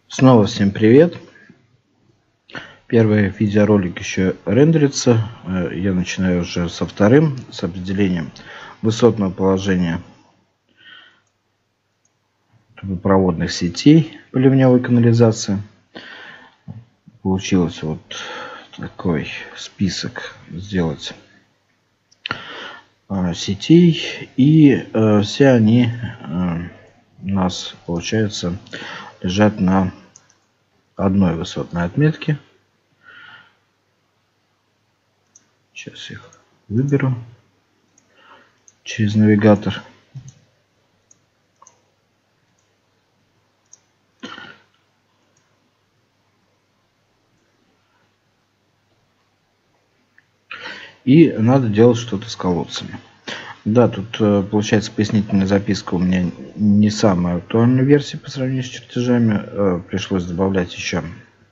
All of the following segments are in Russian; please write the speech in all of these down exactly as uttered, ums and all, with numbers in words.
Снова всем привет. Первый видеоролик еще рендерится. Я начинаю уже со вторым, с определением высотного положения трубопроводных сетей по ливневой канализации. Получилось вот такой список сделать сетей, и все они у нас, получается, лежат на одной высотной отметке. Сейчас их выберу через навигатор. И надо делать что-то с колодцами. Да, тут получается пояснительная записка у меня не самая актуальная версия по сравнению с чертежами. Пришлось добавлять еще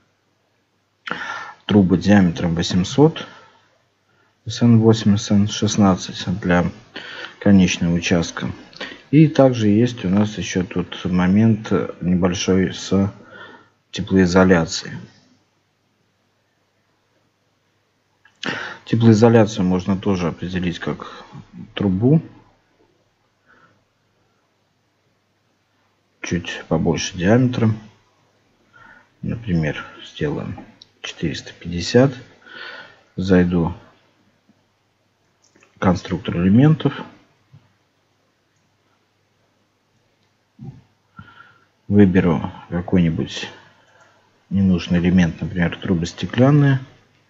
трубы диаметром восемьсот, эс эн восемь, эс эн шестнадцать для конечного участка. И также есть у нас еще тут момент небольшой с теплоизоляцией. Теплоизоляцию можно тоже определить как трубу. Чуть побольше диаметром. Например, сделаем четыреста пятьдесят. Зайду в конструктор элементов. Выберу какой-нибудь ненужный элемент, например, трубы стеклянные.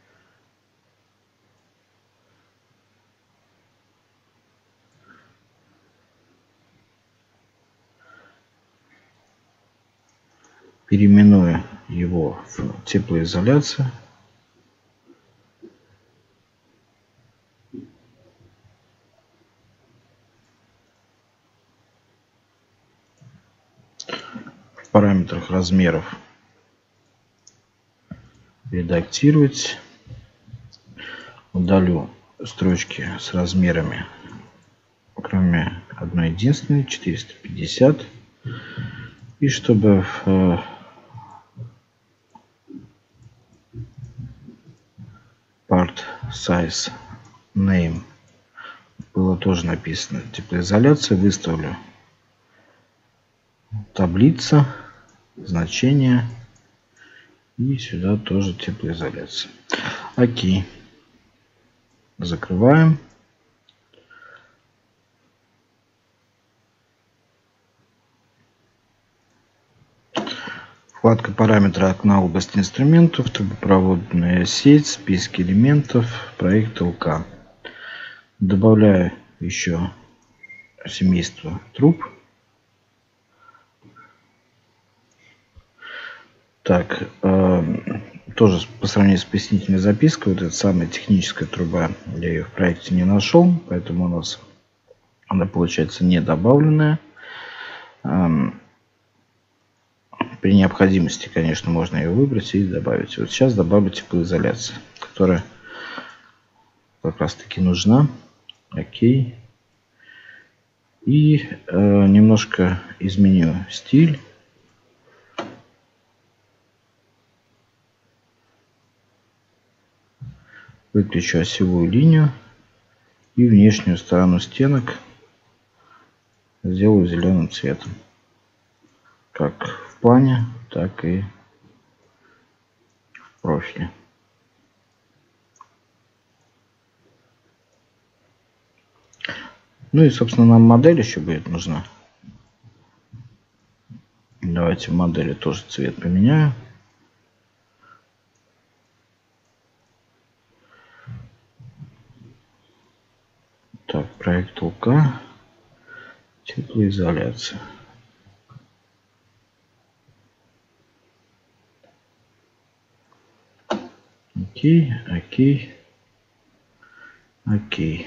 Переименую его в теплоизоляцию. В параметрах размеров редактировать. Удалю строчки с размерами, кроме одной единственной, четыреста пятьдесят. И чтобы в part size name было тоже написано теплоизоляция, выставлю таблица, значение, и сюда тоже теплоизоляция. Окей. Закрываем. Вкладка параметра окна область инструментов, трубопроводная сеть, списки элементов, проект эл ка. Добавляю еще семейство труб. Так, э, тоже по сравнению с пояснительной запиской, вот эта самая техническая труба, я ее в проекте не нашел, поэтому у нас она получается не добавленная. Э, При необходимости, конечно, можно ее выбрать и добавить. Вот сейчас добавлю теплоизоляцию, которая как раз таки нужна. Окей. И э, немножко изменю стиль. Выключу осевую линию. И внешнюю сторону стенок сделаю зеленым цветом. Как в плане, так и в профиле. Ну и, собственно, нам модель еще будет нужна. Давайте в модели тоже цвет поменяю. Так, проект эл ка, теплоизоляция. Окей, окей, окей.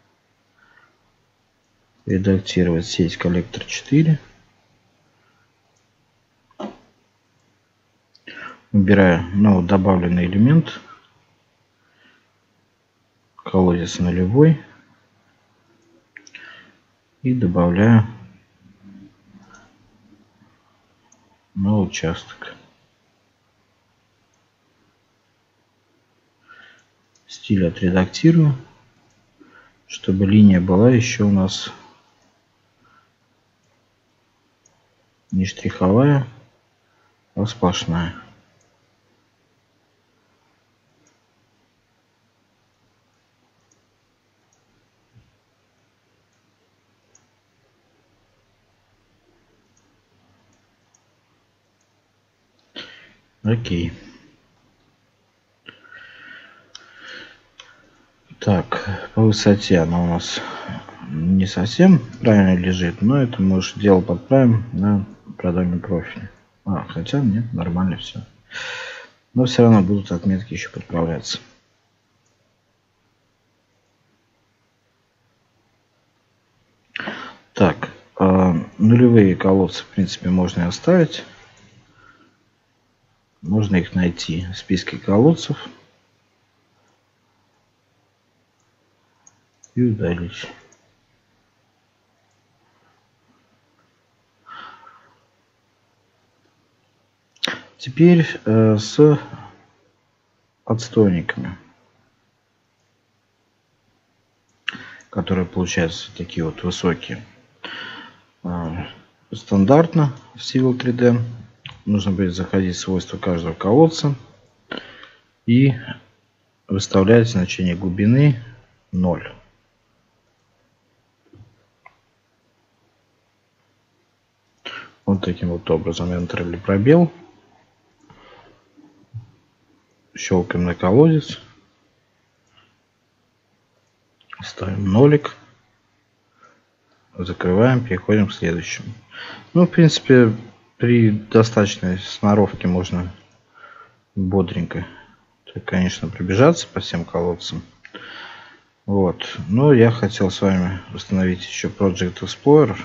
Редактировать сеть коллектор четыре. Выбираю новый добавленный элемент. Колодец нулевой. И добавляю на участок. стиль отредактирую, чтобы линия была еще у нас не штриховая, а сплошная. Окей. Так, по высоте она у нас не совсем правильно лежит, но это мы уж дело подправим на продольном профиле. А, хотя нет, нормально все. Но все равно будут отметки еще подправляться. Так, э, нулевые колодцы, в принципе, можно и оставить. Можно их найти в списке колодцев и удалить. Теперь э, с отстойниками, которые получаются такие вот высокие. Э, стандартно в Civil три дэ нужно будет заходить в свойства каждого колодца и выставлять значение глубины ноль. Вот таким вот образом Enter или пробел. Щелкаем на колодец. Ставим нолик. Закрываем, переходим к следующему. Ну, в принципе, при достаточной сноровке можно бодренько, конечно, пробежаться по всем колодцам. Вот. Но я хотел с вами установить еще Project Explorer.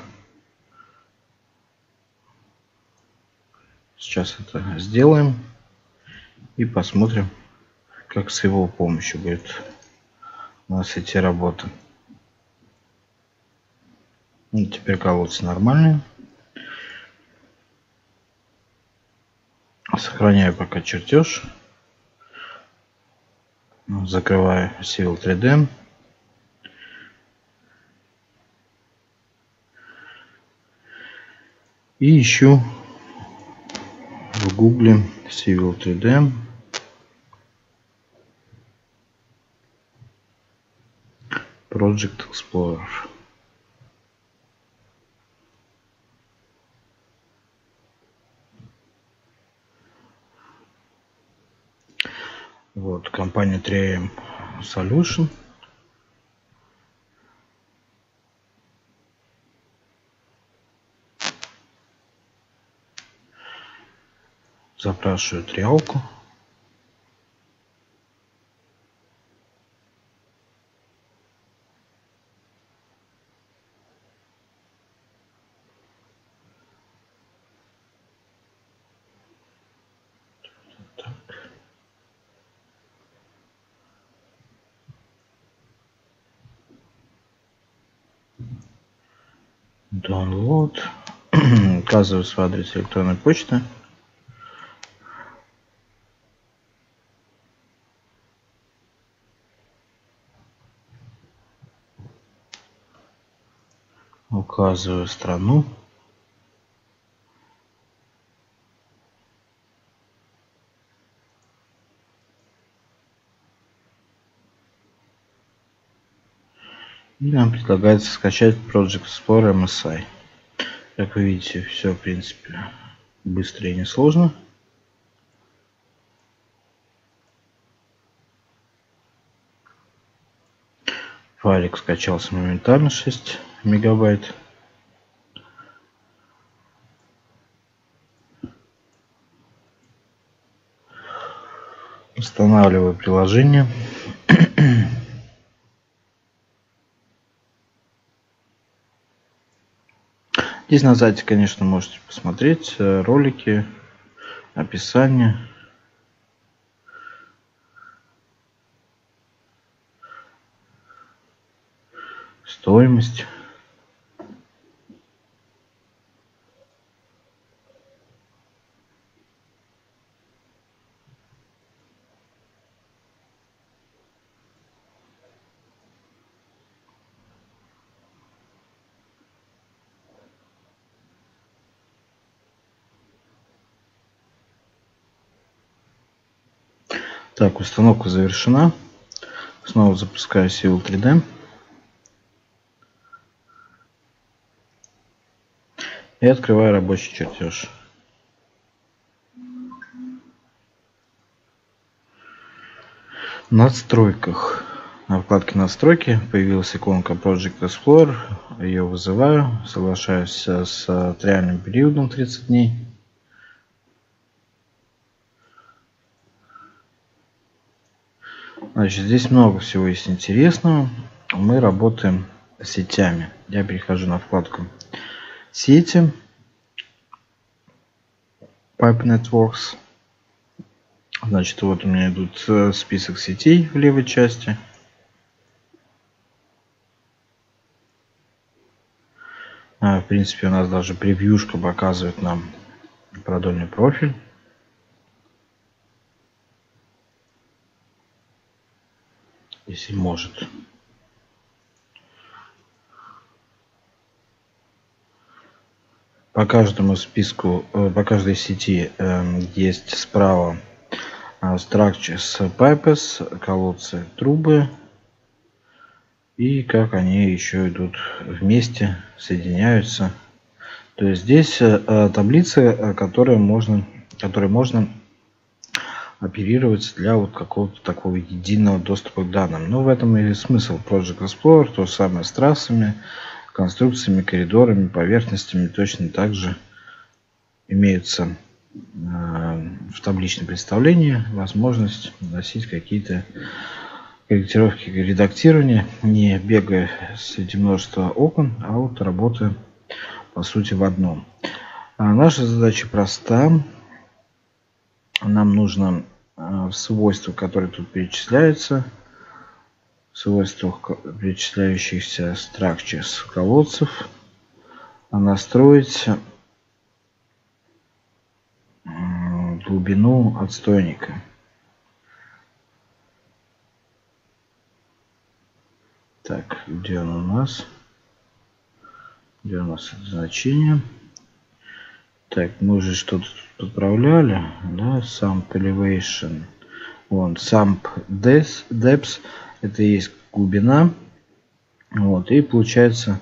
Сейчас это сделаем и посмотрим, как с его помощью будет у нас идти работа. Ну, теперь колодцы нормальные. Сохраняю пока чертеж. Закрываю Civil три дэ. И ищу в гугле Civil три дэ. Project Explorer. Вот, компания три эм Solution. Запрашиваю триалку. Download. Указываю свой адрес электронной почты. Указываю страну. И нам предлагается скачать Project Explorer эм эс ай. Как вы видите, все в принципе быстро и несложно. Файлик скачался моментально, шесть мегабайт. Устанавливаю приложение. Здесь на сайте, конечно, можете посмотреть ролики, описание. Стоимость. Так, установка завершена. Снова запускаю Civil три дэ. И открываю рабочий чертеж. В настройках. На вкладке настройки появилась иконка Project Explorer. Ее вызываю. Соглашаюсь с реальным периодом тридцать дней. Значит, здесь много всего есть интересного. Мы работаем с сетями. Я перехожу на вкладку сети. Pipe Networks. Значит, вот у меня идут список сетей в левой части. В принципе, у нас даже превьюшка показывает нам продольный профиль. Если может. По каждому списку, по каждой сети есть справа structures, pipes, колодцы, трубы. И как они еще идут вместе, соединяются. То есть здесь таблицы, которые можно, которые можно оперировать для вот какого-то такого единого доступа к данным. Но в этом и смысл Project Explorer. То же самое с трассами, конструкциями, коридорами, поверхностями. Точно так же имеется в табличном представлении возможность вносить какие-то корректировки, редактирования, не бегая среди множества окон, а вот работая по сути в одном. А наша задача проста. Нам нужно в свойствах, которые тут перечисляются, в свойствах перечисляющихся structures колодцев, настроить глубину отстойника. Так, где он у нас? Где у нас это значение? Так, мы уже что-то подправляли, да, Sump Elevation. Вон, Sump Depth, это и есть глубина. Вот, и получается,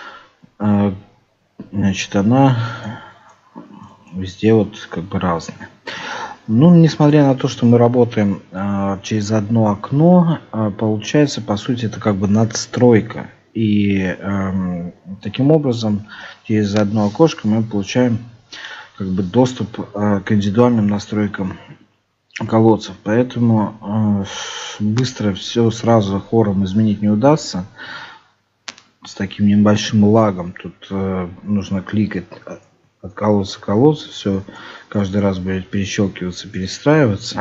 значит, она везде вот как бы разная. Ну, несмотря на то, что мы работаем а, через одно окно, а, получается, по сути, это как бы надстройка. И а, таким образом, через одно окошко мы получаем как бы доступ а, к индивидуальным настройкам колодцев. Поэтому а, быстро все сразу хором изменить не удастся. С таким небольшим лагом. Тут а, нужно кликать от колодца к колодцу, все каждый раз будет перещелкиваться, перестраиваться.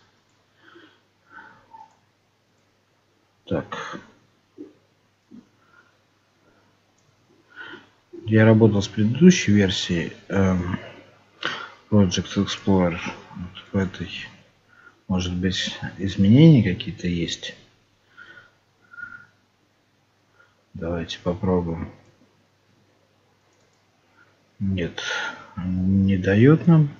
Так. Я работал с предыдущей версией эм, Project Explorer. Вот в этой, может быть, изменения какие-то есть. Давайте попробуем. Нет, не дает нам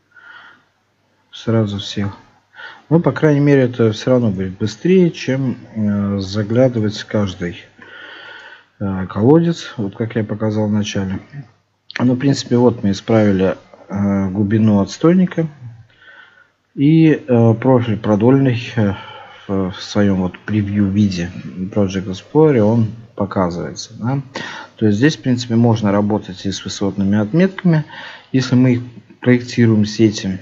сразу всех. Но, по крайней мере, это все равно будет быстрее, чем э, заглядывать в каждый э, колодец, вот как я показал в начале. Ну, в принципе, вот мы исправили э, глубину отстойника. И э, профиль продольный э, в, в своем вот превью виде Project Explorer он показывается. Да? То есть здесь, в принципе, можно работать и с высотными отметками. Если мы их проектируем сети,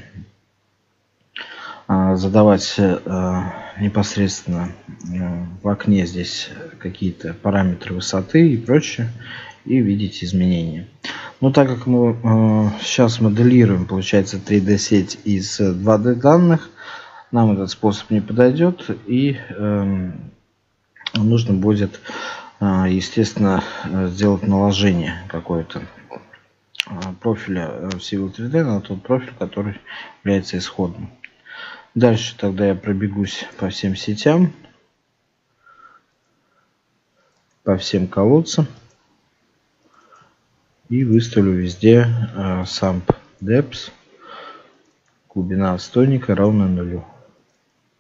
задавать непосредственно в окне здесь какие-то параметры высоты и прочее, и видеть изменения. Но так как мы сейчас моделируем, получается, три дэ сеть из два дэ данных, нам этот способ не подойдет, и нужно будет, естественно, сделать наложение какое-то профиля в Civil три дэ на тот профиль, который является исходным. Дальше тогда я пробегусь по всем сетям, по всем колодцам и выставлю везде Sump Depth, глубина отстойника равна нулю.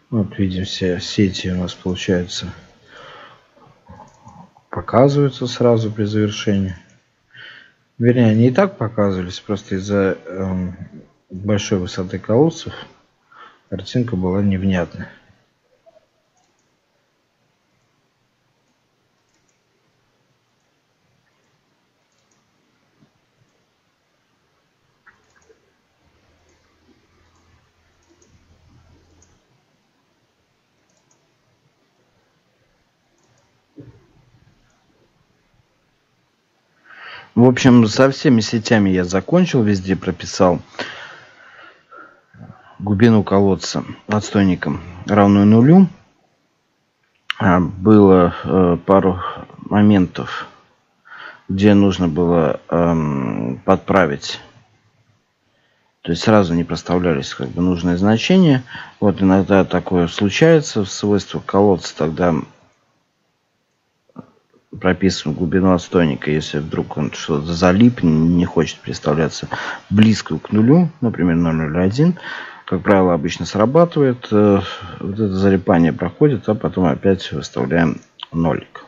Вот видим, все сети у нас, получается, показываются сразу при завершении. Вернее, они и так показывались, просто из-за э, большой высоты колодцев картинка была невнятная. В общем, со всеми сетями я закончил, везде прописал глубину колодца отстойником равную нулю. Было э, пару моментов, где нужно было э, подправить. То есть сразу не проставлялись как бы нужные значения. Вот иногда такое случается в свойствах колодца, тогда прописываем глубину отстойника, если вдруг он что-то залип, не хочет представляться близко к нулю, например, ноль целых один. Как правило, обычно срабатывает. Вот это залипание проходит, а потом опять выставляем нолик.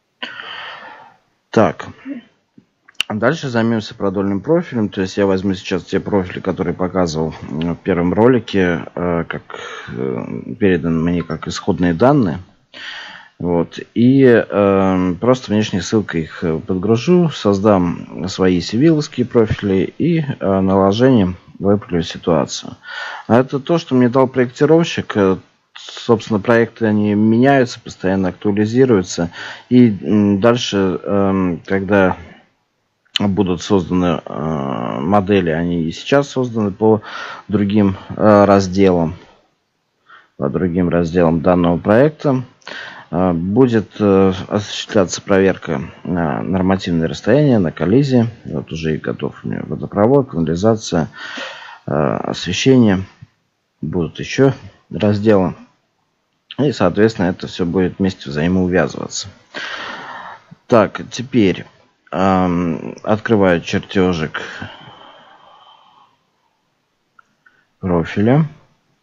Так. Дальше займемся продольным профилем. То есть я возьму сейчас те профили, которые показывал в первом ролике, как переданы мне как исходные данные. Вот. И э, просто внешней ссылкой их подгружу, создам свои сивиловские профили и э, наложением выправлю ситуацию. А это то, что мне дал проектировщик. Собственно, проекты они меняются, постоянно актуализируются. И дальше, э, когда будут созданы э, модели, они и сейчас созданы по другим э, разделам, по другим разделам данного проекта. Будет осуществляться проверка на нормативное расстояние, на коллизии. Вот уже и готов у меня водопровод, канализация, освещение. Будут еще разделы. И, соответственно, это все будет вместе взаимоувязываться. Так, теперь э, открываю чертежик профиля.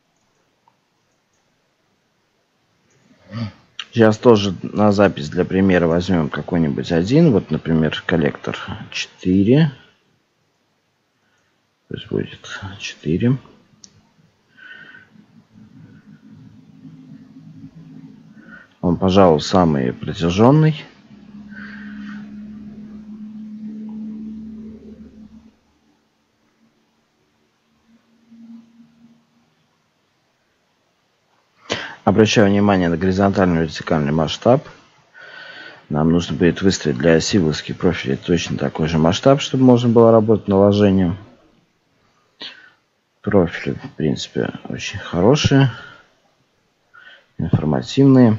Сейчас тоже на запись для примера возьмем какой-нибудь один. Вот, например, коллектор четыре. Пусть будет четыре. Он, пожалуй, самый протяженный. Обращаю внимание на горизонтальный и вертикальный масштаб. Нам нужно будет выставить для сивиловских профилей точно такой же масштаб, чтобы можно было работать наложением. Профили, в принципе, очень хорошие, информативные.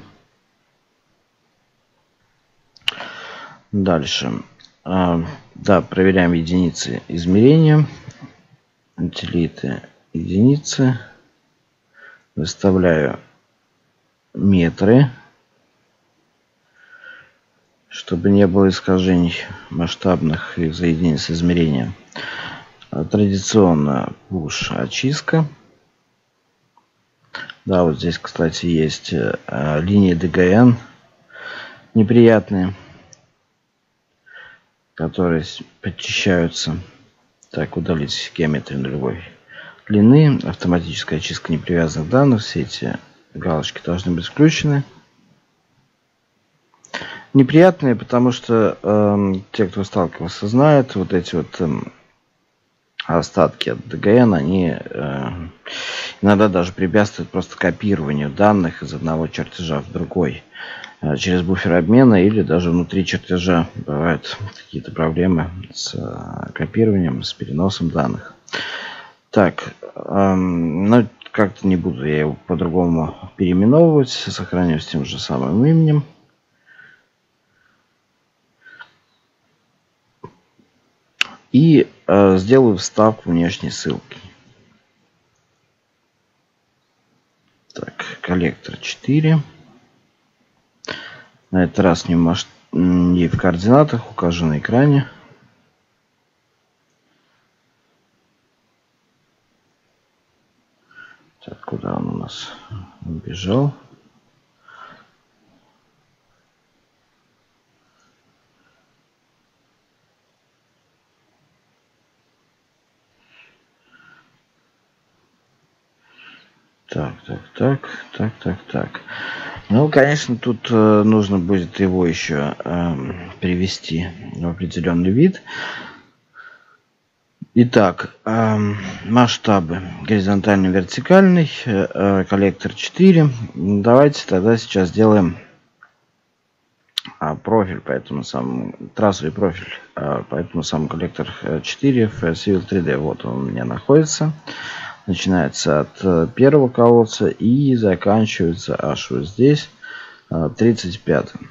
Дальше. Да, проверяем единицы измерения. Утилиты единицы. Выставляю метры, чтобы не было искажений масштабных из-за единиц измерения. Традиционно push очистка. Да, вот здесь, кстати, есть э, линии ди гэ эн неприятные, которые подчищаются. Так, удалить геометрию нулевой длины. Автоматическая очистка непривязанных данных. Все эти галочки должны быть включены. Неприятные, потому что э, те, кто сталкивался, знают, вот эти вот э, остатки от ди гэ эн, они э, иногда даже препятствуют просто копированию данных из одного чертежа в другой э, через буфер обмена или даже внутри чертежа. Бывают какие-то проблемы с э, копированием, с переносом данных. Так, э, ну как-то не буду я его по-другому переименовывать, сохраню с тем же самым именем. И э, сделаю вставку внешней ссылки. Так, коллектор четыре. На этот раз не в, масш... не в координатах, укажу на экране. Так, куда он у нас убежал? Так, так, так, так, так, так. Ну, конечно, тут э, нужно будет его еще э, привести в определенный вид. Итак, э, масштабы горизонтальный, вертикальный, э, коллектор четыре. Давайте тогда сейчас сделаем э, профиль, поэтому сам трассовый профиль, э, поэтому сам коллектор четыре в Civil три дэ. Вот он у меня находится. Начинается от первого колодца и заканчивается аж вот здесь, тридцать пятым.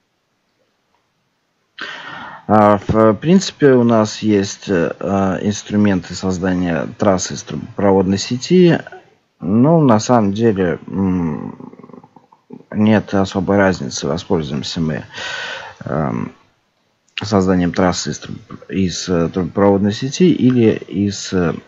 В принципе, у нас есть инструменты создания трассы из трубопроводной сети. Но на самом деле нет особой разницы, воспользуемся мы созданием трассы из трубопроводной сети или из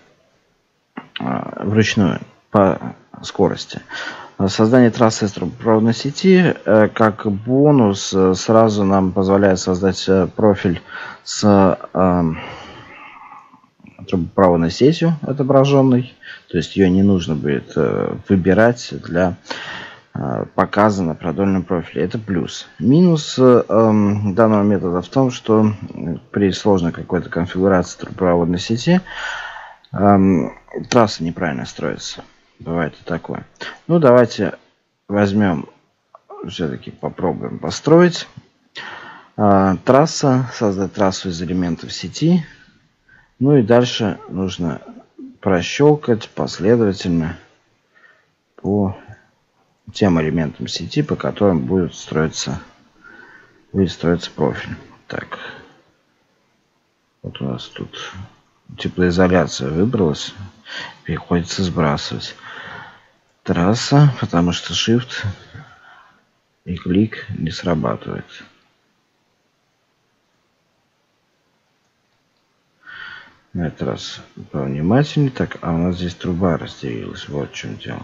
вручную по скорости. Создание трассы из трубопроводной сети как бонус сразу нам позволяет создать профиль с трубопроводной сетью отображенной. То есть ее не нужно будет выбирать для показа на продольном профиле. Это плюс. Минус данного метода в том, что при сложной какой-то конфигурации трубопроводной сети трасса неправильно строится. Бывает и такое. Ну, давайте возьмем, все-таки попробуем построить. А, трасса, создать трассу из элементов сети. Ну и дальше нужно прощелкать последовательно по тем элементам сети, по которым будет строиться, будет строиться профиль. Так. Вот у нас тут теплоизоляция выбралась. Приходится сбрасывать. Трасса, потому что Shift и клик не срабатывает. На этот раз повнимательнее. Так, а у нас здесь труба разделилась. Вот в чем дело.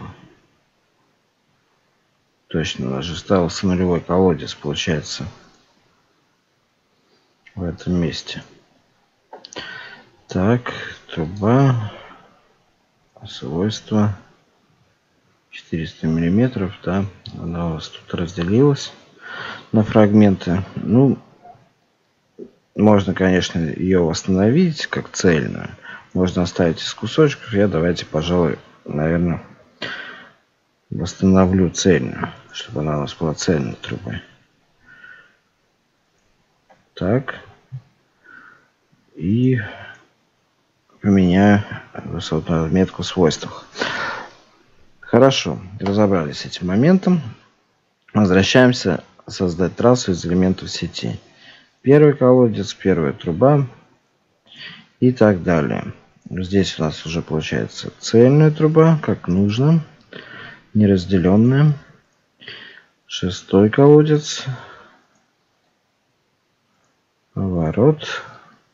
Точно, у нас же ставился нулевой колодец, получается, в этом месте. Так, труба. Свойства. четыреста миллиметров, да, она у вас тут разделилась на фрагменты. Ну, можно, конечно, ее восстановить как цельную. Можно оставить из кусочков. Я давайте, пожалуй, наверное, восстановлю цельную, чтобы она у нас была цельной трубой. Так. И поменяю высотную метку в свойствах. Хорошо, разобрались с этим моментом. Возвращаемся создать трассу из элементов сети. Первый колодец, первая труба и так далее. Здесь у нас уже получается цельная труба, как нужно, неразделенная. Шестой колодец. Поворот.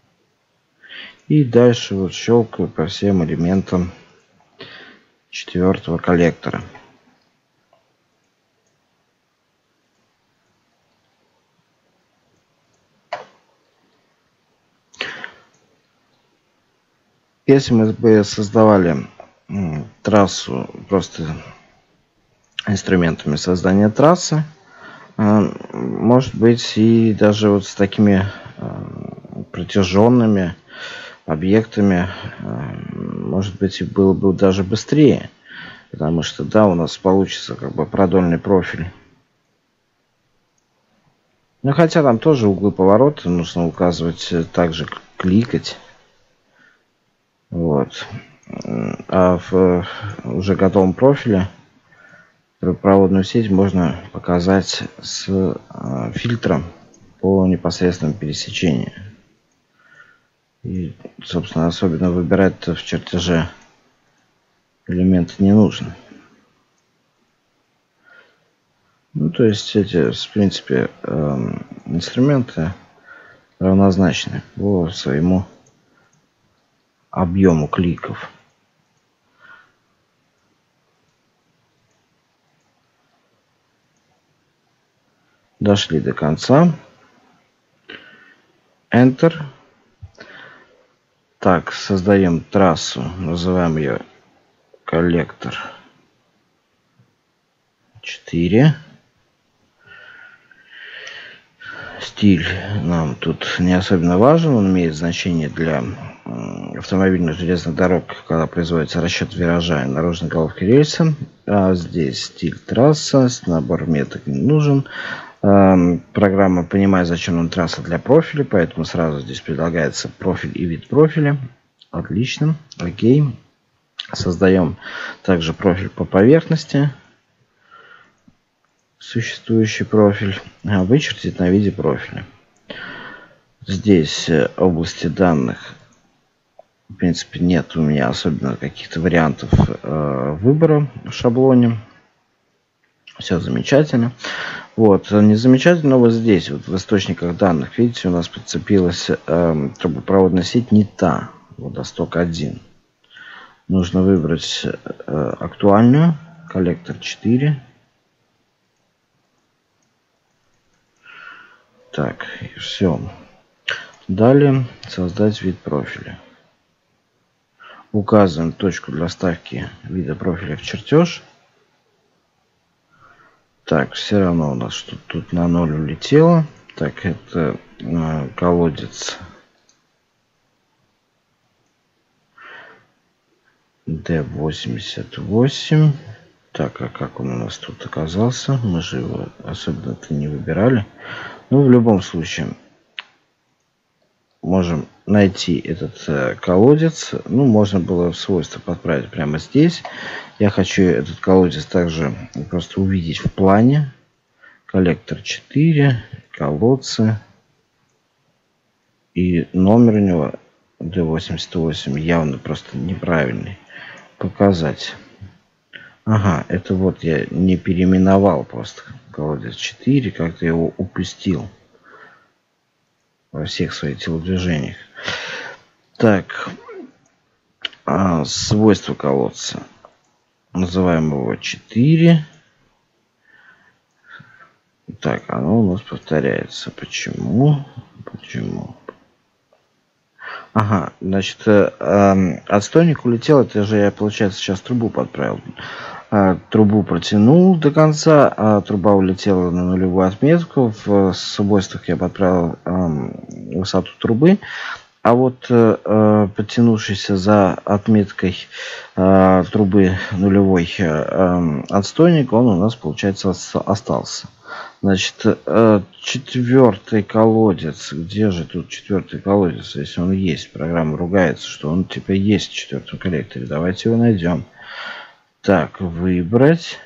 И дальше вот щелкаю по всем элементам четвертого коллектора. Если мы бы создавали трассу просто инструментами создания трассы, может быть, и даже вот с такими протяженными объектами, может быть, и было бы даже быстрее, потому что, да, у нас получится как бы продольный профиль. Ну, хотя там тоже углы поворота нужно указывать, также кликать. Вот. А в уже готовом профиле трубопроводную сеть можно показать с фильтром по непосредственному пересечению. И, собственно, особенно выбирать в чертеже элементы не нужно. Ну, то есть эти, в принципе, инструменты равнозначны по своему объему кликов. Дошли до конца. Enter. Так, создаем трассу. Называем ее коллектор четыре. Стиль нам тут не особенно важен. Он имеет значение для автомобильных железных дорог, когда производится расчет виража и наружной головки рельса. А здесь стиль трасса, набор меток не нужен. Программа понимает, зачем нам трасса для профиля, поэтому сразу здесь предлагается профиль и вид профиля. Отлично. Окей. Создаем также профиль по поверхности. Существующий профиль. А вычертить на виде профиля. Здесь области данных. В принципе, нет у меня особенно каких-то вариантов э, выбора в шаблоне. Все замечательно. Вот, не замечательно, вот здесь, вот в источниках данных, видите, у нас подцепилась э, трубопроводная сеть не та, водосток один. Нужно выбрать э, актуальную, коллектор четыре. Так, и все. Далее создать вид профиля. Указываем точку для вставки вида профиля в чертеж. Так, все равно у нас что тут на ноль улетело. Так, это э, колодец дэ восемьдесят восемь. Так, а как он у нас тут оказался? Мы же его особенно-то не выбирали. Ну, в любом случае, можем найти этот э, колодец. Ну, можно было в свойства подправить прямо здесь. Я хочу этот колодец также просто увидеть в плане. Коллектор четыре, колодцы. И номер у него дэ восемьдесят восемь явно просто неправильный. Показать. Ага, это вот я не переименовал просто колодец четыре, как-то его упустил во всех своих телодвижениях. Так, а, свойства колодца. Называем его четыре. Так, оно у нас повторяется. Почему? Почему? Ага, значит, э, э, отстойник улетел. Это же я, получается, сейчас трубу подправил. Э, трубу протянул до конца, а труба улетела на нулевую отметку. В свойствах я подправил э, высоту трубы. А вот э, подтянувшийся за отметкой э, трубы нулевой э, отстойник, он у нас, получается, остался. Значит, э, четвертый колодец. Где же тут четвертый колодец? Если он есть, программа ругается, что он типа есть в четвертом коллекторе. Давайте его найдем. Так, выбрать.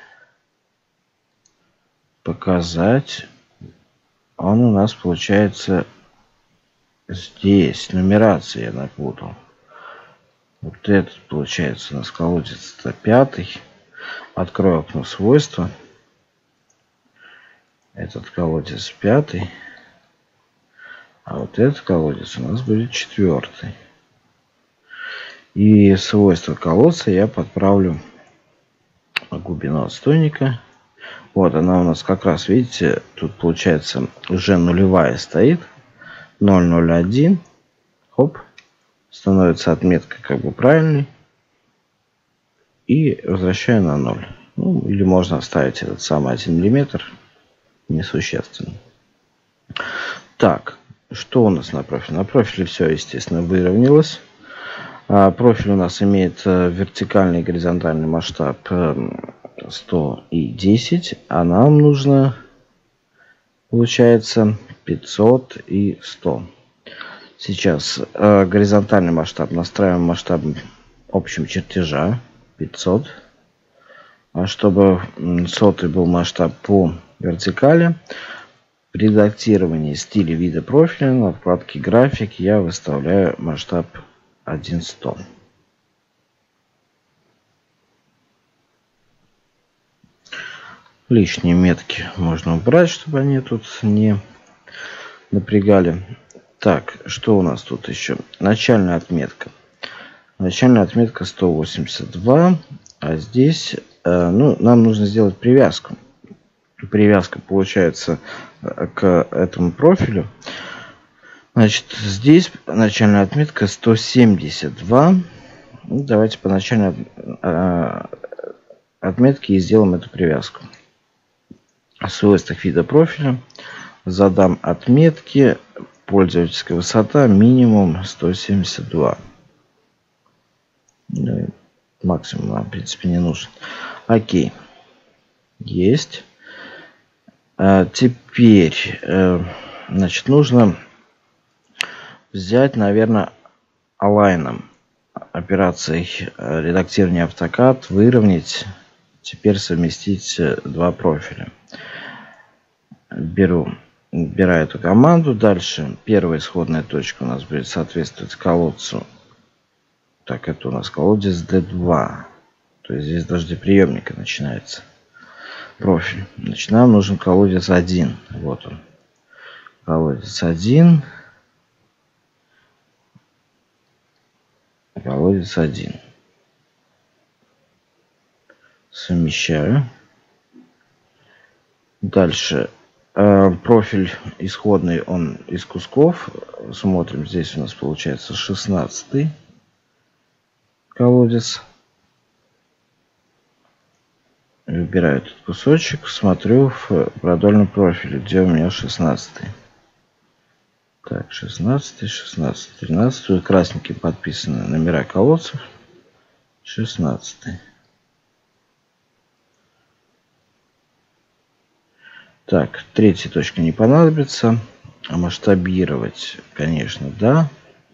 Показать. Он у нас, получается... Здесь нумерация я напутал. Вот этот, получается, у нас колодец пятый. Открою окно свойства. Этот колодец пятый. А вот этот колодец у нас будет четвертый. И свойства колодца я подправлю глубину отстойника. Вот она у нас как раз, видите, тут получается уже нулевая стоит. ноль ноль один. Хоп. Становится отметка как бы правильной. И возвращаю на ноль. Ну, или можно оставить этот самый один миллиметр. Несущественно. Так. Что у нас на профиле? На профиле все, естественно, выровнялось. А, профиль у нас имеет а, вертикальный и горизонтальный масштаб а, сто и десять. А нам нужно, получается, пятьсот и сто. Сейчас э, горизонтальный масштаб настраиваем масштабом общим чертежа пятьсот. А чтобы сотый был масштаб по вертикали, при редактировании стиля вида профиля на вкладке график я выставляю масштаб сто. Лишние метки можно убрать, чтобы они тут не напрягали. Так, что у нас тут еще? Начальная отметка. Начальная отметка сто восемьдесят два. А здесь, э, ну, нам нужно сделать привязку. Привязка получается к этому профилю. Значит, здесь начальная отметка сто семьдесят два. Давайте по начальной отметке и сделаем эту привязку. В свойствах вида профиля задам отметки. Пользовательская высота минимум сто семьдесят два. Максимум нам, в принципе, не нужен. Окей. Есть. А теперь, значит, нужно взять, наверное, алайном операцией редактирования AutoCAD, выровнять, теперь совместить два профиля. Беру, выбираю эту команду. Дальше первая исходная точка у нас будет соответствовать колодцу. Так, это у нас колодец ди два. То есть здесь дождеприемника начинается профиль. Значит, нам нужен колодец один. Вот он. Колодец один. Колодец один. Совмещаю. Дальше. Э, профиль исходный, он из кусков. Смотрим, здесь у нас получается шестнадцатый колодец. Выбираю этот кусочек. Смотрю в продольном профиле, где у меня шестнадцатый. Так, шестнадцатый, шестнадцатый, тринадцатый. Красненьким подписаны номера колодцев. шестнадцатый. Так, третья точка не понадобится. А масштабировать, конечно, да.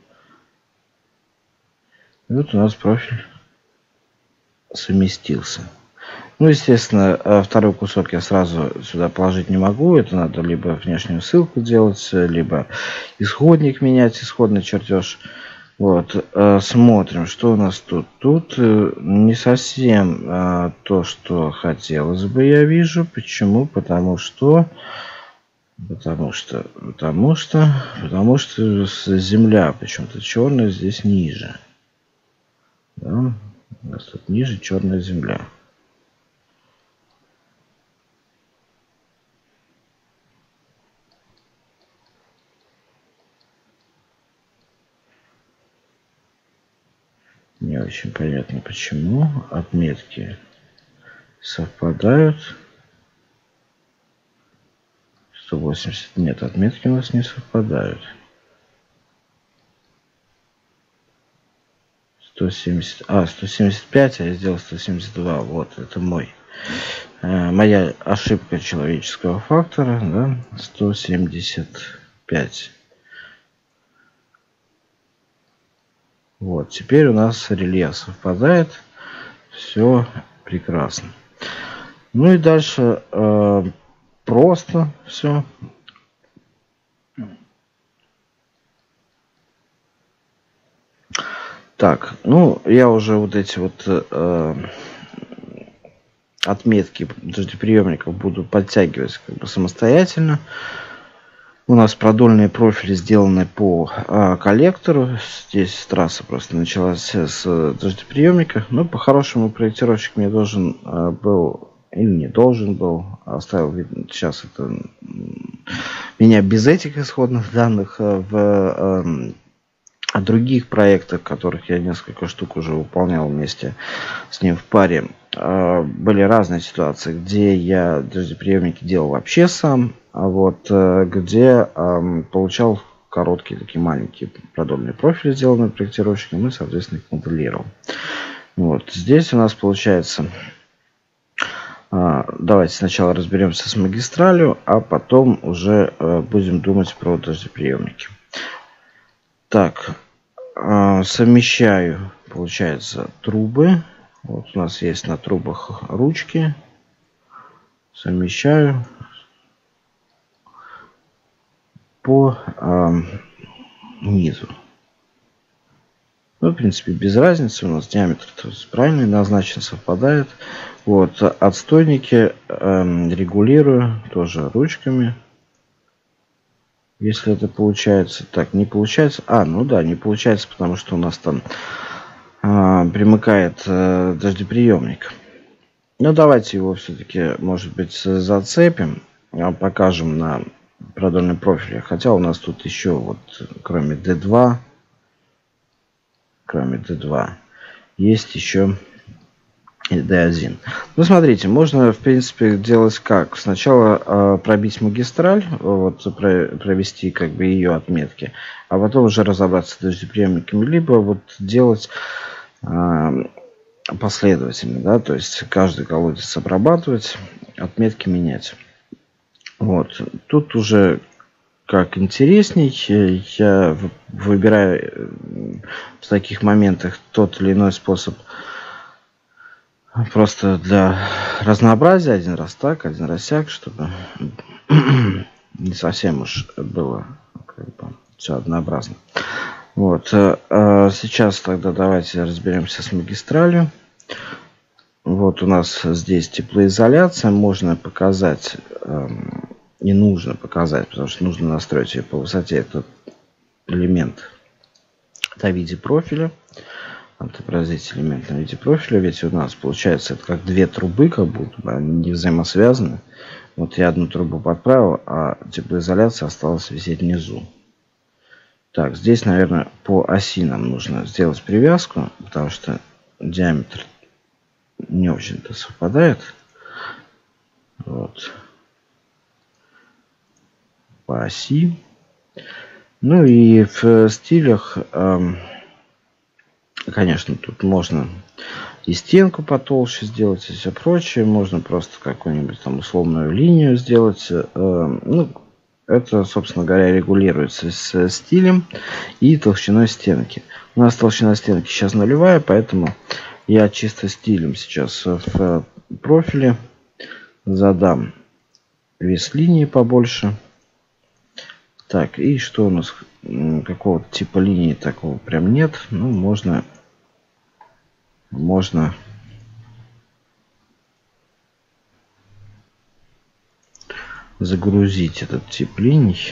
И вот у нас профиль совместился. Ну, естественно, второй кусок я сразу сюда положить не могу. Это надо либо внешнюю ссылку делать, либо исходник менять, исходный чертеж. Вот, смотрим, что у нас тут. Тут не совсем то, что хотелось бы, я вижу. Почему? Потому что... Потому что... Потому что... Потому что земля почему-то черная здесь ниже. Да? У нас тут ниже черная земля. Не очень понятно, почему отметки совпадают. сто восемьдесят. Нет, отметки у нас не совпадают. сто семьдесят. А, сто семьдесят пять, а я сделал сто семьдесят два. Вот, это мой. Э, моя ошибка человеческого фактора, да, сто семьдесят пять. Вот, теперь у нас рельеф совпадает. Все прекрасно. Ну и дальше э, просто все. Так, ну я уже вот эти вот э, отметки дождеприемников буду подтягивать как бы самостоятельно. У нас продольные профили сделаны по а, коллектору. Здесь трасса просто началась с дождеприемника. Но по-хорошему проектировщик мне должен а, был, или не должен был, оставил, видно, сейчас это меня без этих исходных данных в а, а других проектах, которых я несколько штук уже выполнял вместе с ним в паре. А, были разные ситуации, где я дождеприемники делал вообще сам. А вот где э, получал короткие такие маленькие продольные профили, сделанные проектировщиком, и, соответственно, их моделировал. Вот здесь у нас получается. Э, давайте сначала разберемся с магистралью, а потом уже э, будем думать про дождеприемники. Так, э, совмещаю, получается, трубы. Вот у нас есть на трубах ручки. Совмещаю по э, низу. Ну, в принципе, без разницы. У нас диаметр правильный назначен, совпадает. Вот, отстойники э, регулирую тоже ручками. Если это получается. Так, не получается. А, ну да, не получается, потому что у нас там э, примыкает э, дождеприемник. Но давайте его все-таки, может быть, зацепим. Покажем на продольный профиль. Хотя у нас тут еще вот кроме дэ два, кроме дэ два, есть еще и дэ один. Ну, смотрите, можно, в принципе, делать как. Сначала э, пробить магистраль, вот, про, провести как бы ее отметки, а потом уже разобраться с дождеприемниками, либо вот делать э, последовательно, да, то есть каждый колодец обрабатывать, отметки менять. Вот, тут уже как интересней, я выбираю в таких моментах тот или иной способ просто для разнообразия. Один раз так, один раз сяк, чтобы не совсем уж было как бы все однообразно. Вот. Сейчас тогда давайте разберемся с магистралью. Вот у нас здесь теплоизоляция. Можно показать, не нужно показать, потому что нужно настроить ее по высоте. Этот элемент на виде профиля. Отобразить элемент на виде профиля. Ведь у нас получается это как две трубы, как будто бы они не взаимосвязаны. Вот я одну трубу подправил, а теплоизоляция осталась висеть внизу. Так, здесь, наверное, по оси нам нужно сделать привязку, потому что диаметр не очень-то совпадает. Вот. По оси. Ну и в стилях, эм, конечно, тут можно и стенку потолще сделать, и все прочее. Можно просто какую-нибудь там условную линию сделать. Э, ну, это, собственно говоря, регулируется с стилем и толщиной стенки. У нас толщина стенки сейчас нулевая, поэтому я чисто стилем сейчас в профиле задам вес линии побольше. Так, и что у нас? Какого-то типа линии такого прям нет. Ну, можно... Можно... загрузить этот тип линий.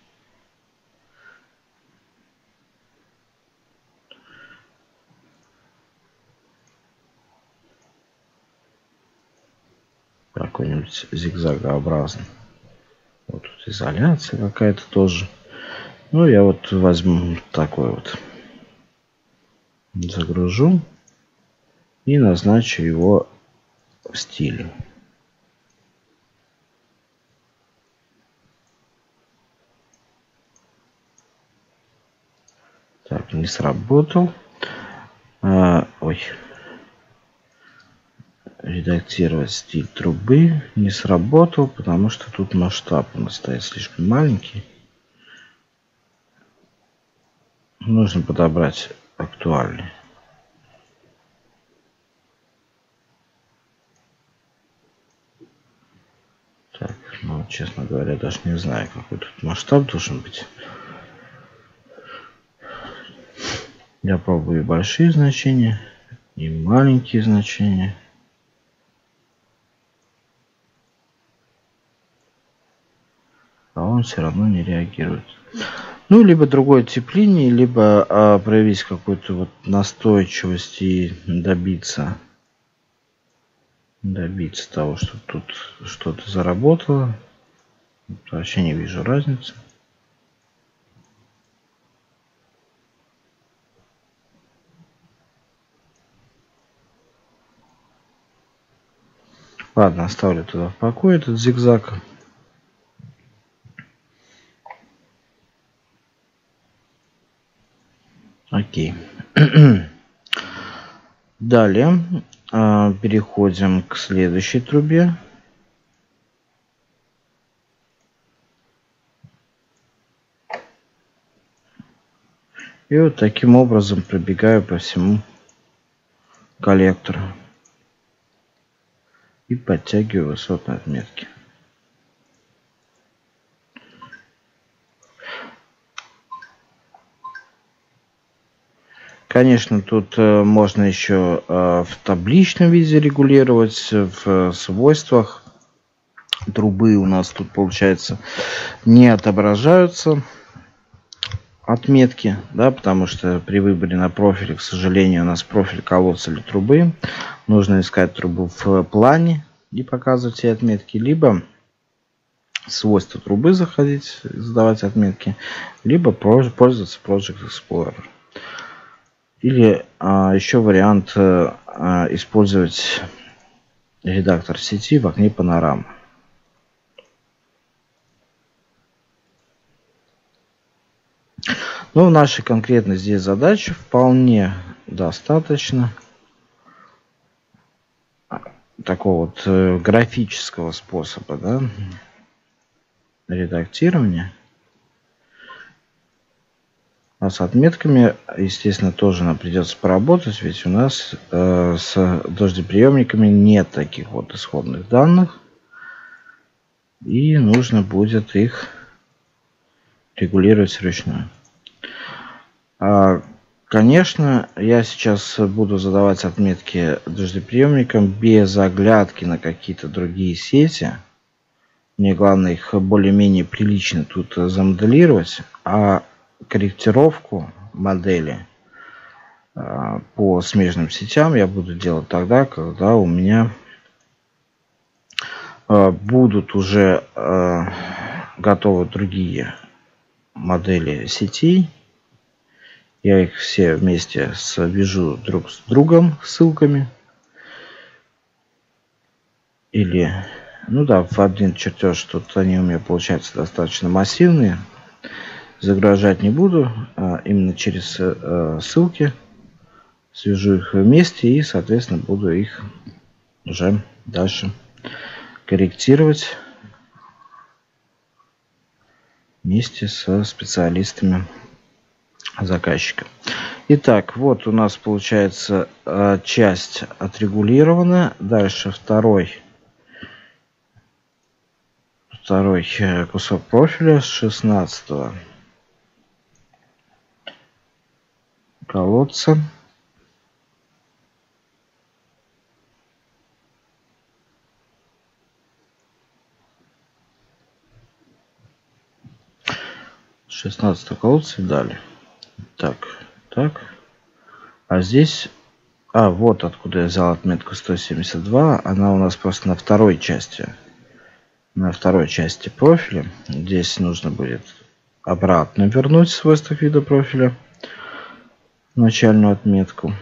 Какой-нибудь зигзагообразный. Вот тут изоляция какая-то тоже. Ну, я вот возьму такой вот. Загружу. И назначу его в стиле. Так, не сработал. А, ой. Редактировать стиль трубы не сработал, потому что тут масштаб у нас стоит слишком маленький. Нужно подобрать актуальный. Так, ну, честно говоря, даже не знаю, какой тут масштаб должен быть. Я пробую и большие значения, и маленькие значения. А он все равно не реагирует. Ну, либо другой тип линии, либо а, проявить какую-то вот настойчивость и добиться, добиться того, что тут что-то заработало. Вообще не вижу разницы. Ладно, оставлю туда в покое этот зигзаг. Окей. Далее э, переходим к следующей трубе. И вот таким образом пробегаю по всему коллектору. И подтягиваю высотные отметки. Конечно, тут э, можно еще э, в табличном виде регулировать, в э, свойствах трубы у нас тут, получается, не отображаются отметки, да, потому что при выборе на профиле, к сожалению, у нас профиль колодца или трубы. Нужно искать трубу в плане и показывать все отметки, либо свойства трубы заходить, задавать отметки, либо пользоваться Project Explorer. Или а, еще вариант а, использовать редактор сети в окне панорамы. Но в нашей конкретной здесь задаче вполне достаточно такого вот э, графического способа, да, редактирования. А с отметками, естественно, тоже нам придется поработать, ведь у нас э, с дождеприемниками нет таких вот исходных данных. И нужно будет их регулировать вручную. А, конечно, я сейчас буду задавать отметки дождеприемникам без оглядки на какие-то другие сети. Мне главное их более-менее прилично тут замоделировать, а корректировку модели а, по смежным сетям я буду делать тогда, когда у меня а, будут уже а, готовы другие модели сетей. Я их все вместе свяжу друг с другом ссылками. Или, ну да, в один чертеж, тут они у меня получаются достаточно массивные. Загружать не буду, а именно через э, ссылки свяжу их вместе и, соответственно, буду их уже дальше корректировать вместе со специалистами заказчика. Итак, вот у нас получается э, часть отрегулирована. Дальше второй, второй кусок профиля с шестнадцатого колодца. шестнадцатого колодца и далее. Так, так. А здесь... А, вот откуда я взял отметку сто семьдесят два. Она у нас просто на второй части. На второй части профиля. Здесь нужно будет обратно вернуть свойства вида профиля. Начальную отметку.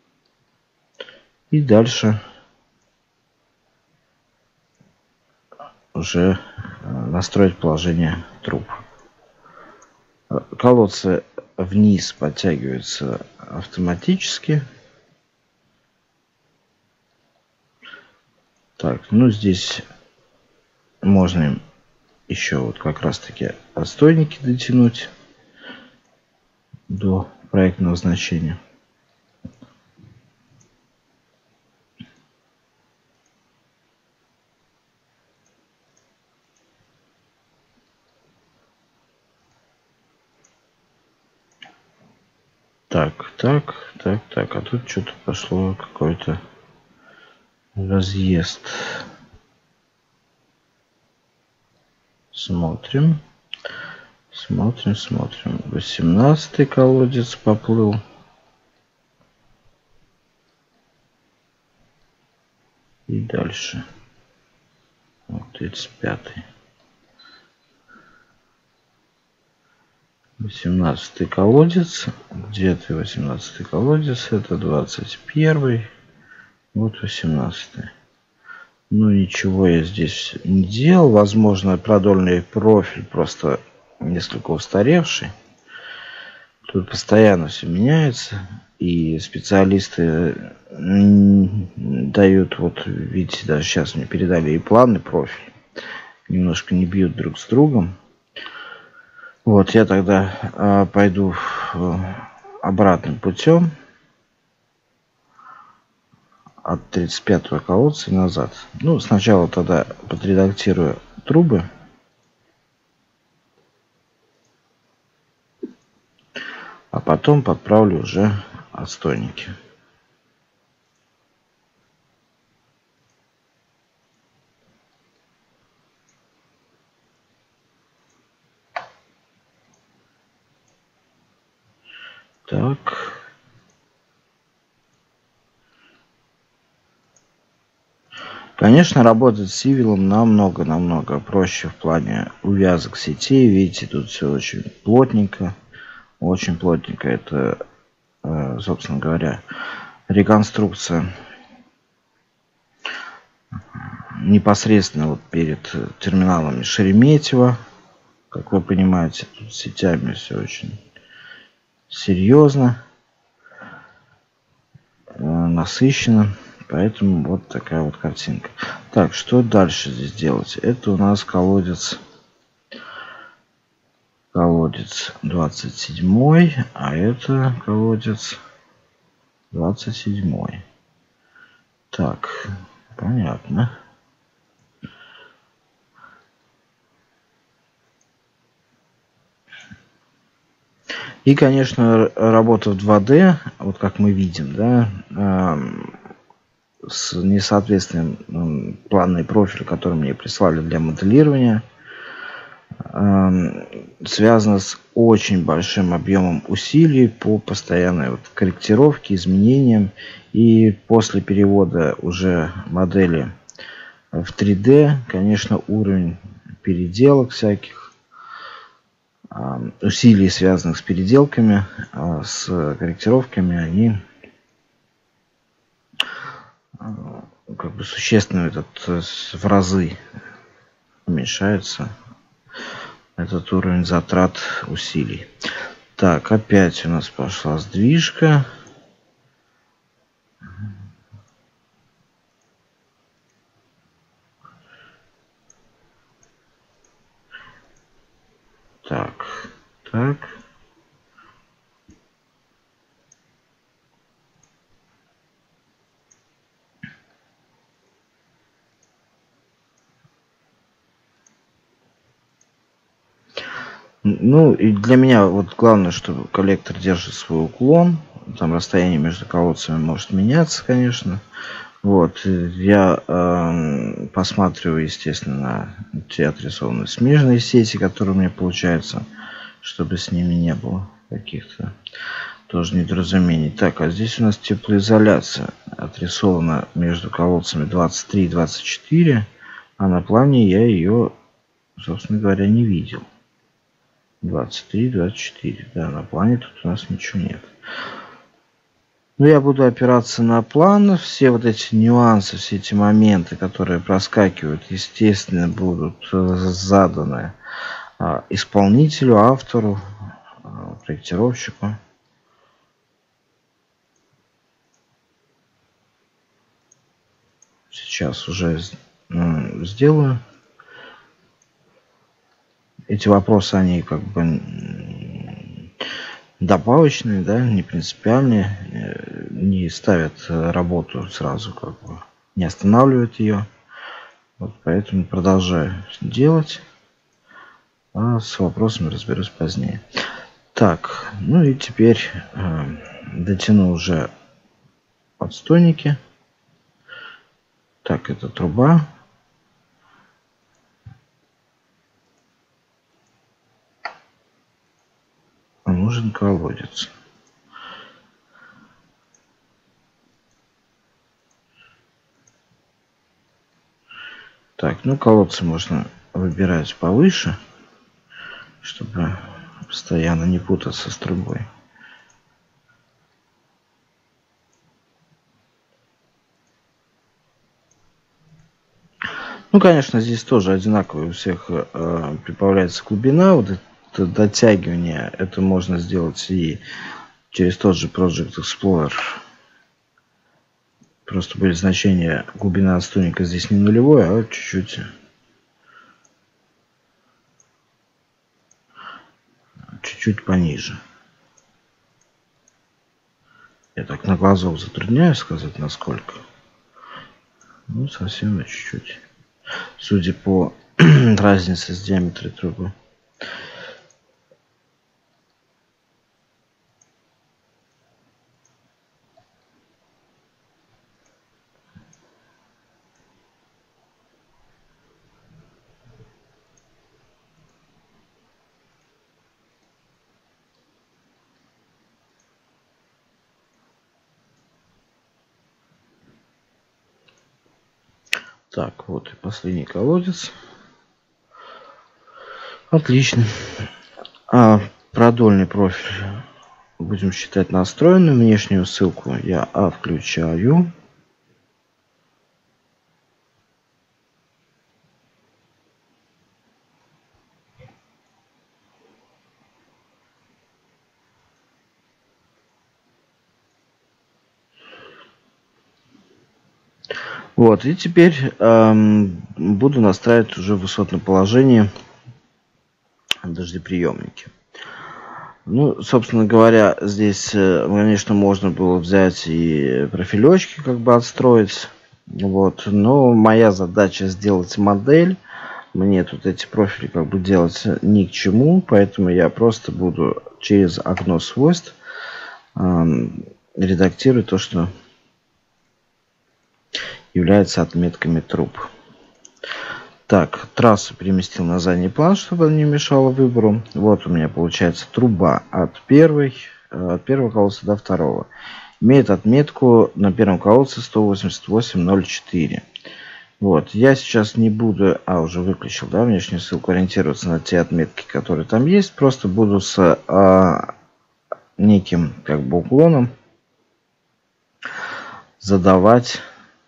И дальше уже настроить положение труб. Колодцы вниз подтягиваются автоматически. Так, ну здесь можно им еще вот как раз таки отстойники дотянуть до проектного значения. Так, так, так, так, а тут что-то пошло какой-то разъезд. Смотрим. Смотрим, смотрим. восемнадцатый колодец поплыл. И дальше. Вот тридцать пятый. восемнадцатый колодец. Где ты восемнадцатый колодец? Это двадцать первый. Вот восемнадцатый. Ну ничего я здесь не делал. Возможно, продольный профиль просто несколько устаревший. Тут постоянно все меняется. И специалисты дают, вот видите, даже сейчас мне передали и план, и профиль. Немножко не бьют друг с другом. Вот я тогда э, пойду обратным путем. От тридцать пятого колодца и назад. Ну, сначала тогда подредактирую трубы. А потом подправлю уже отстойники. Так. Конечно, работать с Сивилом намного-намного проще в плане увязок сетей. Видите, тут все очень плотненько. Очень плотненько. Это, собственно говоря, реконструкция непосредственно вот перед терминалами Шереметьево. Как вы понимаете, тут с сетями все очень серьезно, насыщенно. Поэтому вот такая вот картинка. Так, что дальше здесь делать? Это у нас колодец. Колодец двадцать седьмой, а это колодец двадцать седьмой. Так, понятно. И, конечно, работа в два дэ, вот как мы видим, да, с несоответствием планный профиль, который мне прислали для моделирования, связано с очень большим объемом усилий по постоянной вот корректировке, изменениям. И после перевода уже модели в три дэ, конечно, уровень переделок всяких, усилий, связанных с переделками, с корректировками, они как бы существенно этот в разы уменьшаются. Этот уровень затрат усилий. Так, опять у нас пошла сдвижка. Так, так. Ну, и для меня вот главное, чтобы коллектор держит свой уклон. Там расстояние между колодцами может меняться, конечно. Вот, я э, посматриваю, естественно, на те отрисованные смежные сети, которые у меня получаются, чтобы с ними не было каких-то тоже недоразумений. Так, а здесь у нас теплоизоляция отрисована между колодцами двадцать три и двадцать четыре, а на плане я ее, собственно говоря, не видел. двадцать три, двадцать четыре. Да, на плане тут у нас ничего нет. Но я буду опираться на план. Все вот эти нюансы, все эти моменты, которые проскакивают, естественно, будут заданы исполнителю, автору, проектировщику. Сейчас уже сделаю. Эти вопросы, они как бы добавочные, да, не принципиальные, не ставят работу сразу, как бы не останавливают ее. Вот поэтому продолжаю делать, а с вопросами разберусь позднее. Так, ну и теперь э, дотяну уже подстойники. Так, это труба. А нужен колодец. Так, ну колодцы можно выбирать повыше, чтобы постоянно не путаться с трубой. Ну, конечно, здесь тоже одинаково у всех э, прибавляется глубина. Вот это дотягивание, это можно сделать и через тот же Project Explorer. Просто будет значение глубина отстойника здесь не нулевое, а чуть-чуть чуть-чуть пониже. Я так на глазок затрудняюсь сказать, насколько. Ну, совсем на чуть-чуть. Судя по разнице с диаметром трубы. Так, вот и последний колодец. Отлично. А продольный профиль будем считать настроенным. Внешнюю ссылку я отключаю. Вот, и теперь эм, буду настраивать уже высотное положение дождеприемники. Ну, собственно говоря, здесь, конечно, можно было взять и профилечки как бы отстроить. Вот, но моя задача сделать модель. Мне тут эти профили как бы делать ни к чему, поэтому я просто буду через окно свойств эм, редактировать то, что является отметками труб. Так, трассу переместил на задний план, чтобы она не мешала выбору. Вот у меня получается труба от первой, от первого колодца до второго. Имеет отметку на первом колодце сто восемьдесят восемь ноль четыре. Вот, я сейчас не буду, а уже выключил, да, внешнюю ссылку, ориентироваться на те отметки, которые там есть. Просто буду с а, неким как бы уклоном задавать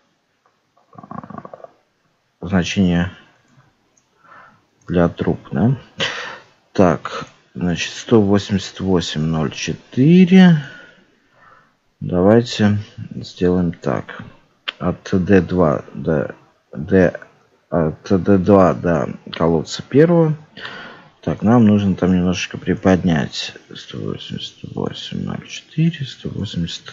значение для труб, да. Так, значит, сто восемьдесят восемь ноль четыре. Давайте сделаем так. От дэ два до D, от дэ два до колодца первого. Так, нам нужно там немножечко приподнять. сто восемьдесят восемь ноль четыре, сто восемьдесят.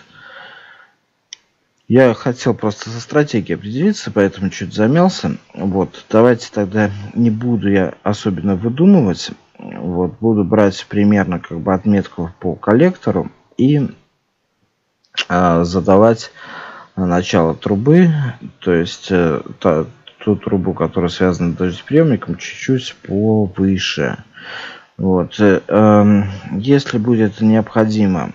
Я хотел просто со стратегией определиться, поэтому чуть замялся. Вот, давайте тогда не буду я особенно выдумывать. Вот, буду брать примерно как бы отметку по коллектору и а, задавать начало трубы, то есть э, та, ту трубу, которая связана с дождеприемником, чуть-чуть повыше. Вот, э, э, если будет необходимо,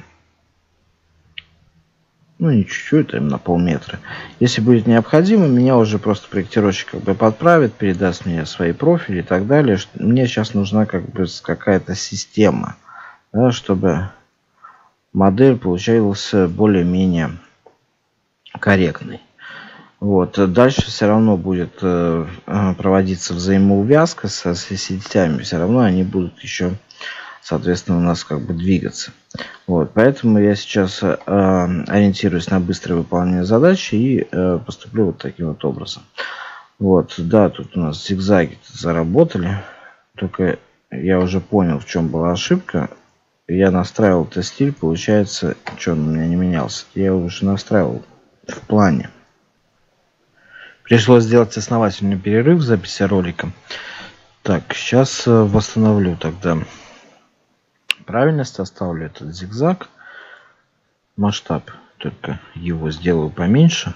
ну не чуть-чуть, а на полметра. Если будет необходимо, меня уже просто проектировщик как бы подправит, передаст мне свои профили и так далее. Мне сейчас нужна как бы какая-то система, да, чтобы модель получалась более-менее корректной. Вот. Дальше все равно будет э, проводиться взаимоувязка со, со сетями. Все равно они будут еще, соответственно, у нас как бы двигаться. Вот, поэтому я сейчас э, ориентируюсь на быстрое выполнение задачи и э, поступлю вот таким вот образом. Вот, да, тут у нас зигзаги заработали. Только я уже понял, в чем была ошибка. Я настраивал этот стиль, получается, что он у меня не менялся. Я его уже настраивал в плане. Пришлось сделать основательный перерыв в записи ролика. Так, сейчас восстановлю тогда правильность, оставлю этот зигзаг. Масштаб, только его сделаю поменьше.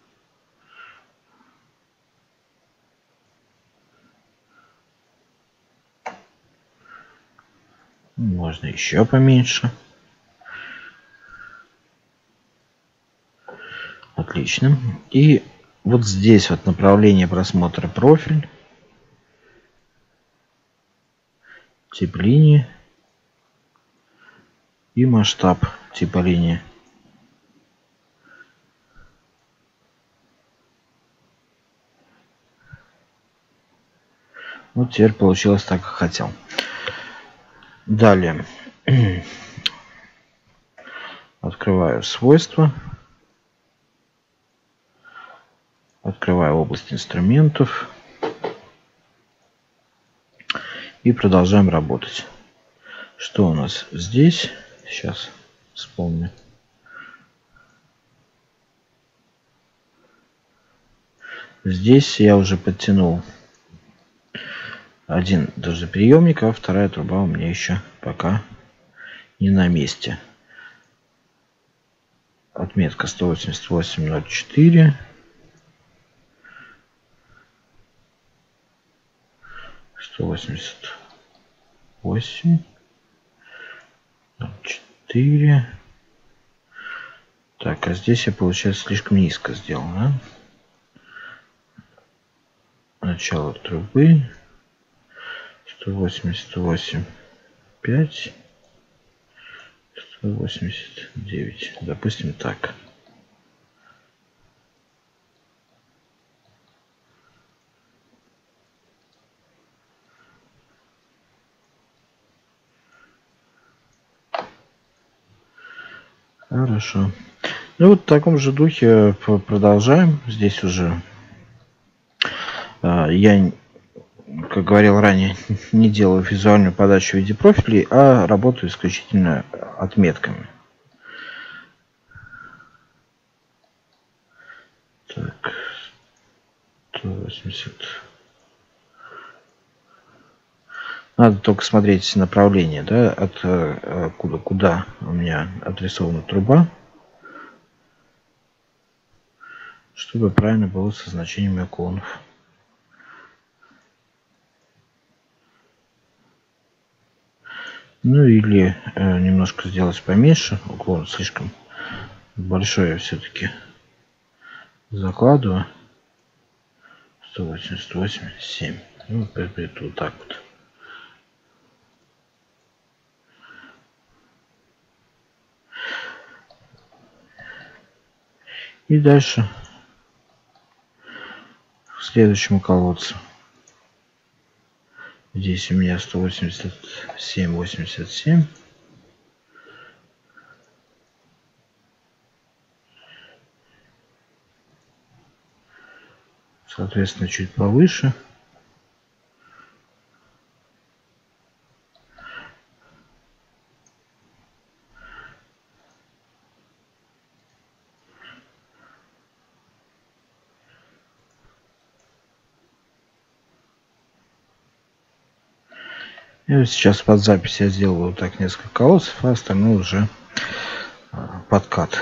Можно еще поменьше. Отлично. И вот здесь вот направление просмотра профиль. Тип линии. И масштаб типа линии. Вот теперь получилось так, как хотел. Далее. Открываю свойства. Открываю область инструментов. И продолжаем работать. Что у нас здесь? Сейчас вспомню. Здесь я уже подтянул один дождеприемник, а вторая труба у меня еще пока не на месте. Отметка сто восемьдесят восемь ноль четыре. сто восемьдесят восемь ноль четыре. Так, а здесь я, получается, слишком низко сделал, да? начала трубы сто восемьдесят восемь пять сто восемьдесят девять, допустим, так. Хорошо. Ну вот в таком же духе продолжаем. Здесь уже я, как говорил ранее, не делаю визуальную подачу в виде профилей, а работаю исключительно отметками. Так, сто восемьдесят. Надо только смотреть направление, да, от куда, куда у меня отрисована труба, чтобы правильно было со значениями уклонов. Ну или э, немножко сделать поменьше, уклон слишком большой я все-таки закладываю. сто восемьдесят восемь семь. Ну, это вот так вот. И дальше к следующему колодцу. Здесь у меня сто восемьдесят семь восемьдесят семь. Соответственно, чуть повыше. И вот сейчас под запись я сделал вот так несколько колодцев, а остальное уже подкат.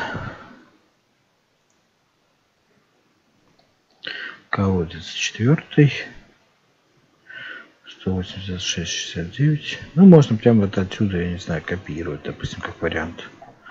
Колодец четвертый. сто восемьдесят шесть шестьдесят девять. Ну, можно прямо вот отсюда, я не знаю, копировать, допустим, как вариант.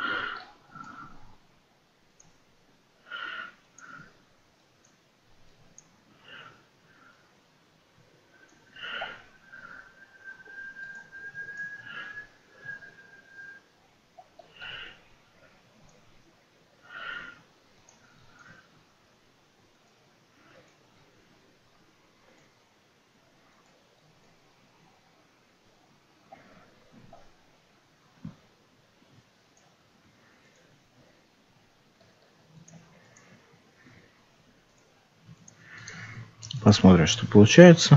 Посмотрим, что получается.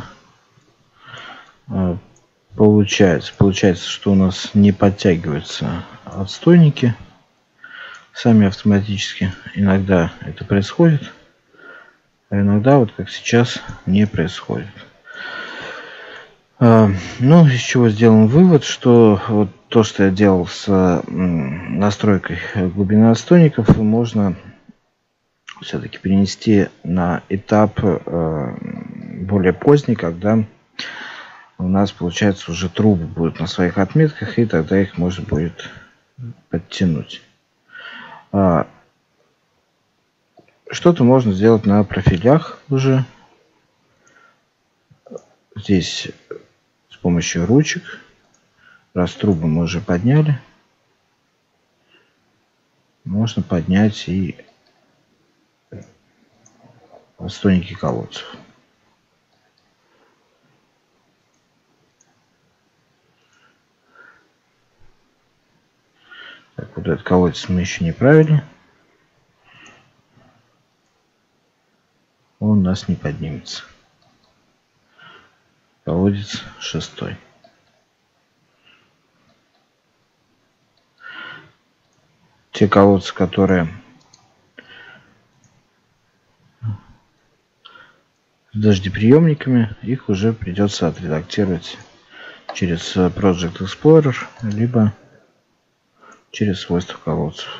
Получается, получается, что у нас не подтягиваются отстойники сами автоматически. Иногда это происходит, а иногда, вот как сейчас, не происходит. Ну, из чего сделан вывод, что вот то, что я делал с настройкой глубины отстойников, можно все-таки перенести на этап более поздний, когда у нас, получается, уже трубы будут на своих отметках, и тогда их можно будет подтянуть. Что-то можно сделать на профилях уже. Здесь с помощью ручек. Раз трубы мы уже подняли, можно поднять и отстойники колодцев. Так, вот этот колодец мы еще не правили. Он у нас не поднимется. Колодец шестой. Те колодцы, которые с дождеприемниками, их уже придется отредактировать через Project Explorer, либо через свойства колодцев.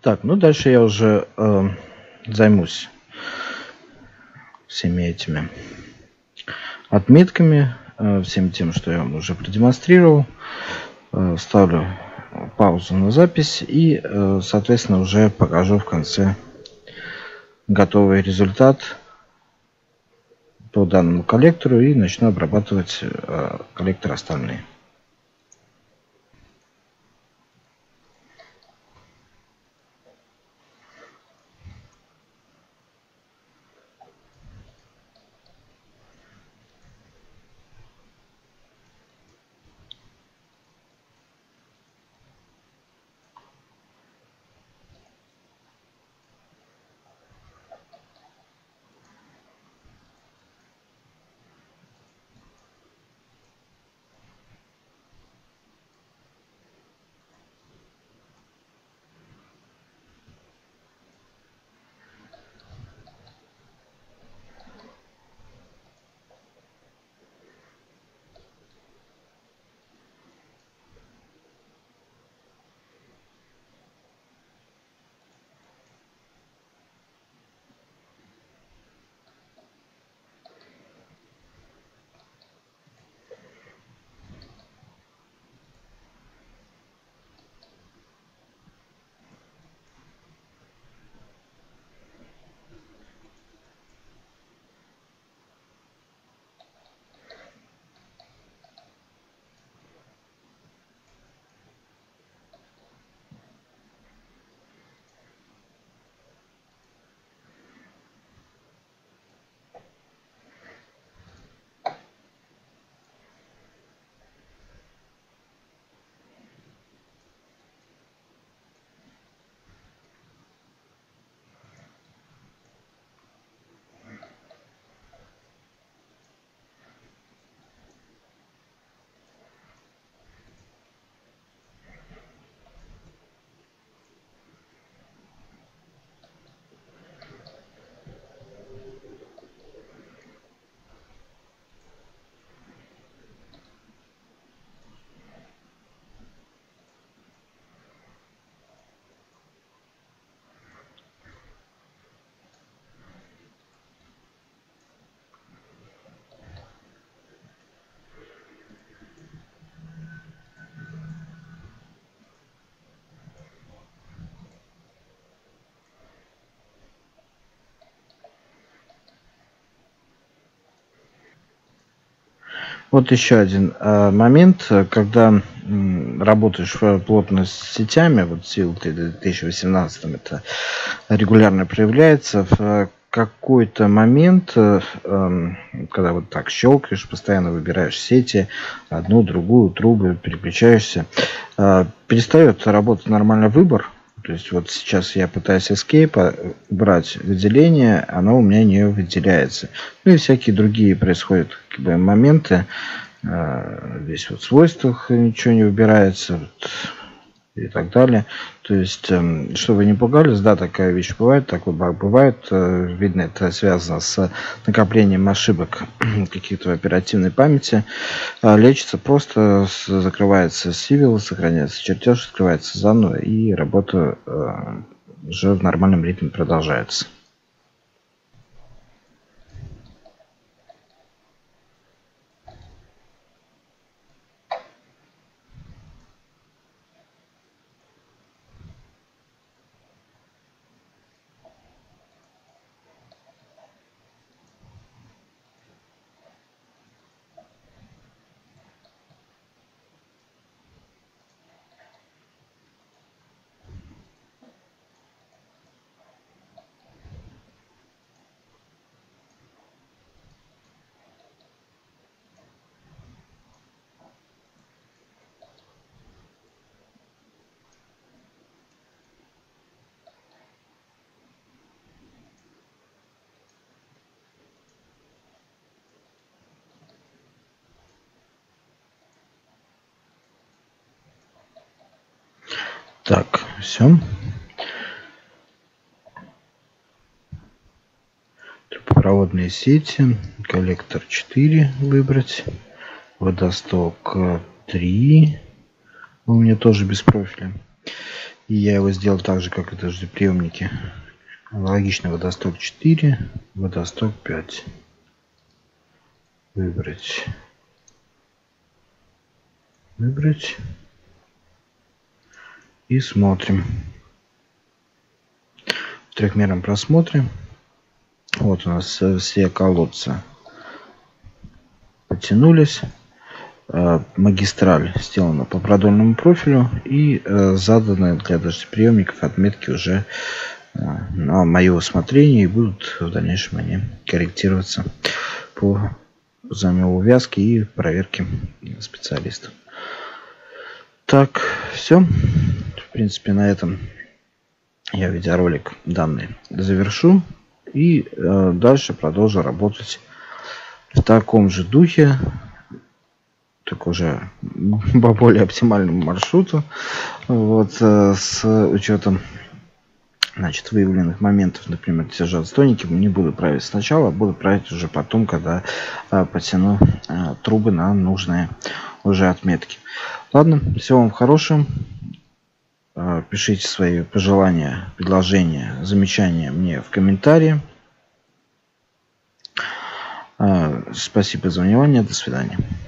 Так, ну дальше я уже э, займусь всеми этими отметками, э, всем тем, что я вам уже продемонстрировал. Э, ставлю паузу на запись и, э, соответственно, уже покажу в конце готовый результат по данному коллектору и начну обрабатывать э, коллекторы остальные. Вот еще один э, момент, когда м, работаешь плотно с сетями, вот сил две тысячи восемнадцатом это регулярно проявляется, в какой-то момент, э, э, когда вот так щелкаешь, постоянно выбираешь сети, одну, другую, трубы, переключаешься, э, перестает работать нормально выбор. То есть вот сейчас я пытаюсь Escape брать выделение, оно у меня не выделяется. Ну и всякие другие происходят как бы моменты. Здесь вот в свойствах ничего не выбирается. Вот, и так далее. То есть, чтобы вы не пугались, да, такая вещь бывает, такой баг бывает. Видно, это связано с накоплением ошибок каких-то в оперативной памяти. Лечится просто, закрывается Civil, сохраняется чертеж, открывается заново, и работа уже в нормальном ритме продолжается. Так, все. Трубопроводные сети, коллектор четыре выбрать, водосток три, у меня тоже без профиля. И я его сделал так же, как и дождеприемники. Аналогично водосток четыре, водосток пять. Выбрать. Выбрать. И смотрим. В трехмерном просмотре. Вот у нас все колодцы потянулись. Магистраль сделана по продольному профилю и заданы для дождеприемников отметки уже на мое усмотрение, и будут в дальнейшем они корректироваться по взаимоувязке и проверке специалистов. Так, все. В принципе, на этом я видеоролик данный завершу. И э, дальше продолжу работать в таком же духе. Так уже по более оптимальному маршруту. Вот, э, с учетом, значит, выявленных моментов, например, те же отстойники, не буду править сначала, буду править уже потом, когда э, потяну э, трубы на нужные уже отметки. Ладно, всего вам хорошего. Э, пишите свои пожелания, предложения, замечания мне в комментарии. Э, спасибо за внимание, до свидания.